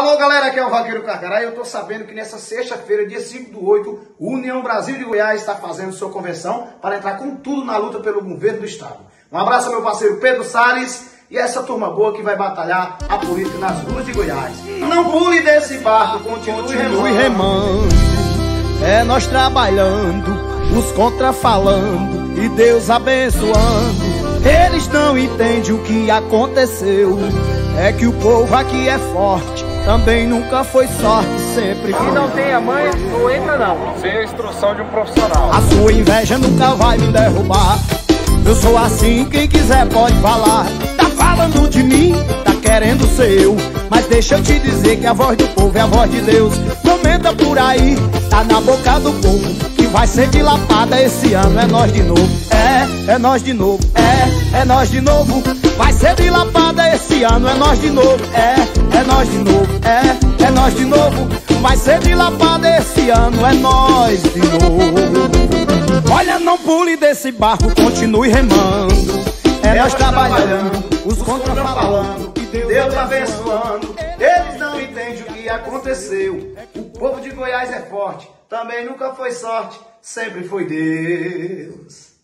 Alô galera, aqui é o Vaqueiro Carcará e eu tô sabendo que nessa sexta-feira, dia 5/8, o União Brasil de Goiás está fazendo sua convenção para entrar com tudo na luta pelo governo do estado. Um abraço ao meu parceiro Pedro Salles e essa turma boa que vai batalhar a política nas ruas de Goiás. Não pule desse barco, continue remando. É nós trabalhando, os contra falando e Deus abençoando. Eles não entendem o que aconteceu. É que o povo aqui é forte, também nunca foi sorte, sempre foi. Se não tem a mãe, não entra não. Sem a instrução de um profissional. A sua inveja nunca vai me derrubar. Eu sou assim, quem quiser pode falar. Tá falando de mim, tá querendo ser eu. Mas deixa eu te dizer que a voz do povo é a voz de Deus. Comenta por aí, tá na boca do povo, que vai ser dilapada esse ano. É nós de novo, é nós de novo, é nós de novo. Vai ser dilapada esse ano, é nós de novo, é nós de novo, é nós de novo. Vai ser dilapada esse ano, é nós de novo. Olha, não pule desse barco, continue remando. É nós trabalhando, os contra falando e Deus abençoando. Eles não entendem o que aconteceu. O povo de Goiás é forte, também nunca foi sorte, sempre foi Deus.